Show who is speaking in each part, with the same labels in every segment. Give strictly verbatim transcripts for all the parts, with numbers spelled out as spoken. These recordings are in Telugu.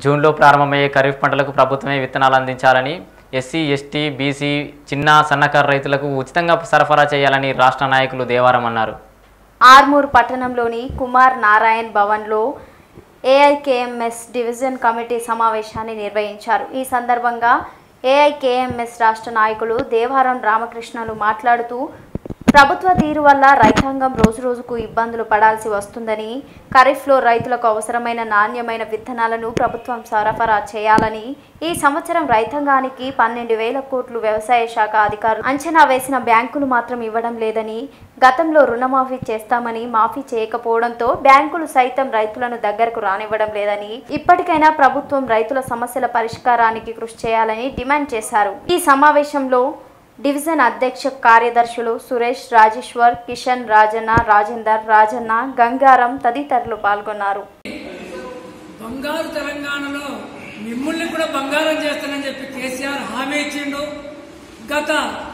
Speaker 1: జూన్లో ప్రారంభమయ్యే ఖరీఫ్ పంటలకు ప్రభుత్వమే విత్తనాలు అందించాలని, ఎస్సీ, ఎస్టీ, బీసీ, చిన్న సన్నకారు రైతులకు ఉచితంగా సరఫరా చేయాలని రాష్ట్ర నాయకులు దేవారం అన్నారు.
Speaker 2: ఆర్మూర్ పట్టణంలోని కుమార్ నారాయణ్ భవన్లో ఏఐకేఎంఎస్ డివిజన్ కమిటీ సమావేశాన్ని నిర్వహించారు. ఈ సందర్భంగా ఏఐకేఎంఎస్ రాష్ట్ర నాయకులు దేవారం రామకృష్ణలు మాట్లాడుతూ, ప్రభుత్వ తీరు వల్ల రైతాంగం రోజు రోజుకు ఇబ్బందులు పడాల్సి వస్తుందని, ఖరీఫ్లో రైతులకు అవసరమైన నాణ్యమైన విత్తనాలను ప్రభుత్వం సరఫరా చేయాలని, ఈ సంవత్సరం రైతాంగానికి పన్నెండు వేల కోట్లు వ్యవసాయ శాఖ అధికారులు అంచనా వేసిన బ్యాంకులు మాత్రం ఇవ్వడం లేదని, గతంలో రుణమాఫీ చేస్తామని మాఫీ చేయకపోవడంతో బ్యాంకులు సైతం రైతులను దగ్గరకు రానివ్వడం లేదని, ఇప్పటికైనా ప్రభుత్వం రైతుల సమస్యల పరిష్కారానికి కృషి చేయాలని డిమాండ్ చేశారు. ఈ సమావేశంలో డివిజన్ అధ్యక్ష కార్యదర్శులు సురేష్, రాజేశ్వర్, కిషన్, రాజన్న, రాజేందర్, రాజన్న, గంగారం తదితరులు పాల్గొన్నారు.
Speaker 3: బంగారు తెలంగాణలో మిమ్మల్ని కూడా బంగారం చేస్తానని చెప్పి కేసీఆర్ హామీ ఇచ్చిండు. గత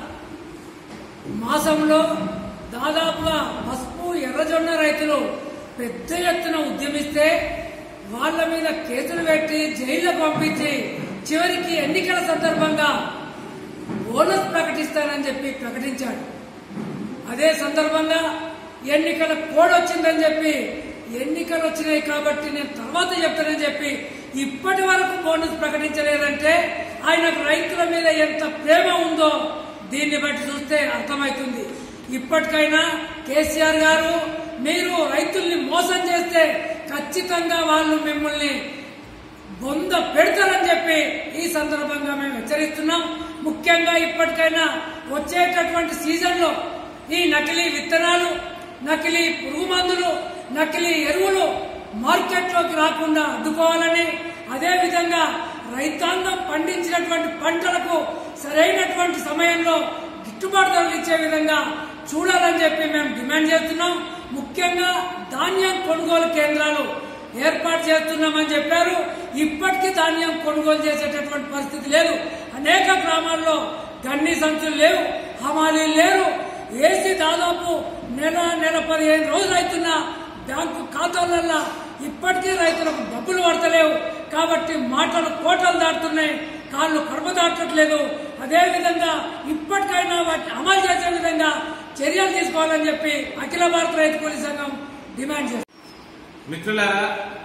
Speaker 3: మాసంలో దాదాపుగా పసుపు ఎర్రజొన్న రైతులు పెద్ద ఎత్తున ఉద్యమిస్తే వాళ్ల మీద కేసులు పెట్టి జైళ్లకు పంపించి చివరికి ఎన్నికల సందర్భంగా బోనస్ ప్రకటిస్తానని చెప్పి ప్రకటించాడు. అదే సందర్భంగా ఎన్నికల కోడ్ వచ్చిందని చెప్పి, ఎన్నికలు వచ్చినాయి కాబట్టి నేను తర్వాత చెప్తానని చెప్పి ఇప్పటి వరకు బోనస్ ప్రకటించలేదంటే ఆయనకు రైతుల మీద ఎంత ప్రేమ ఉందో దీన్ని బట్టి చూస్తే అర్థమవుతుంది. ఇప్పటికైనా కేసీఆర్ గారు, మీరు రైతుల్ని మోసం చేస్తే ఖచ్చితంగా వాళ్ళు మిమ్మల్ని బొంద పెడతారని చెప్పి ఈ సందర్భంగా మేము హెచ్చరిస్తున్నాం. ముఖ్యంగా ఇప్పటికైనా వచ్చేటటువంటి సీజన్ లో ఈ నకిలీ విత్తనాలు, నకిలీ పురుగు మందులు, నకిలీ ఎరువులు మార్కెట్లోకి రాకుండా అడ్డుకోవాలని, అదేవిధంగా రైతాంగం పండించినటువంటి పంటలకు సరైనటువంటి సమయంలో గిట్టుబాటు ధరలు ఇచ్చే విధంగా చూడాలని చెప్పి మేము డిమాండ్ చేస్తున్నాం. ముఖ్యంగా ధాన్యం కొనుగోలు కేంద్రాలు ఏర్పాటు చేస్తున్నామని చెప్పారు. ఇప్పటికీ ధాన్యం కొనుగోలు చేసేటటువంటి పరిస్థితి లేదు. అనేక గ్రామాల్లో గన్ని సంచులు లేవు, హమాలీలు లేరు. ఏసీ దాదాపు నెల నెల పదిహేను రోజులు అవుతున్నా బ్యాంకు ఖాతాలల్లో ఇప్పటికీ రైతులకు డబ్బులు పడతలేవు. కాబట్టి మాటలు కోటలు దాటుతున్నాయి, కాళ్ళు కడప దాటట్లేదు. అదేవిధంగా ఇప్పటికైనా వాటిని అమలు చేసే విధంగా చర్యలు తీసుకోవాలని చెప్పి అఖిల భారత రైతు కూలీ సంఘం డిమాండ్ చేస్తుంది.
Speaker 4: మిత్రులారా,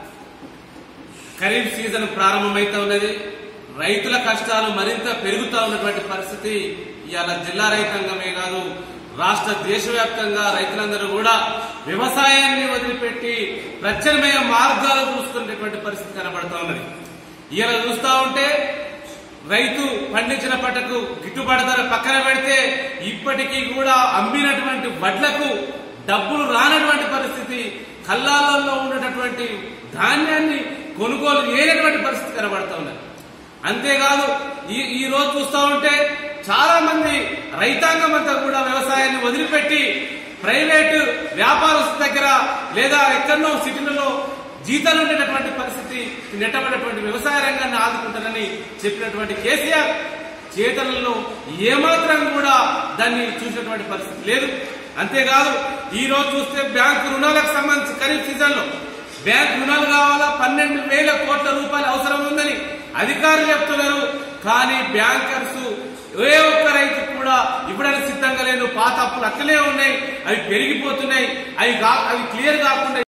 Speaker 4: ఖరీఫ్ సీజన్ ప్రారంభమైతే ఉన్నది. రైతుల కష్టాలు మరింత పెరుగుతూ ఉన్నటువంటి పరిస్థితి ఇవాళ జిల్లా రైతాంగమే కాదు, రాష్ట్ర దేశవ్యాప్తంగా రైతులందరూ కూడా వ్యవసాయాన్ని వదిలిపెట్టి ప్రత్యామ్నాయ మార్గాలు చూస్తున్నటువంటి పరిస్థితి కనబడుతూ ఉన్నది. ఇవాళ చూస్తూ ఉంటే రైతు పండించిన పంటకు గిట్టుబాటు ధర పక్కన పెడితే ఇప్పటికీ కూడా అమ్మినటువంటి వడ్లకు డబ్బులు రానటువంటి పరిస్థితి, కల్లాలలో ఉన్నటువంటి ధాన్యాన్ని కొనుగోలు చేయనటువంటి పరిస్థితి కనబడుతూ ఉన్నది. అంతేకాదు ఈ ఈ రోజు చూస్తూ ఉంటే చాలా మంది రైతాంగం అంతా కూడా వ్యవసాయాన్ని వదిలిపెట్టి ప్రైవేటు వ్యాపారస్తుల దగ్గర లేదా ఎక్కడో సిటీలలో జీతాలు ఉండేటటువంటి పరిస్థితి, నెట్టబడినటువంటి వ్యవసాయ రంగాన్ని ఆదుకుంటానని చెప్పినటువంటి కేసీఆర్ చేతలలో ఏమాత్రం కూడా దాన్ని చూసినటువంటి పరిస్థితి లేదు. అంతేకాదు ఈ రోజు చూస్తే బ్యాంకు రుణాలకు సంబంధించి ఖరీఫ్ సీజన్ లో బ్యాంకు రుణాలు కావాలా, పన్నెండు వేల కోట్ల రూపాయలు అవసరం ఉందని అధికారులు చెప్తున్నారు. కానీ బ్యాంకర్స్ ఏ ఒక్క రైతు కూడా ఇవ్వడానికి సిద్ధంగా లేదు. పాత అప్పులు అక్కలే ఉన్నాయి, అవి పెరిగిపోతున్నాయి, అవి అవి క్లియర్ కాకుండా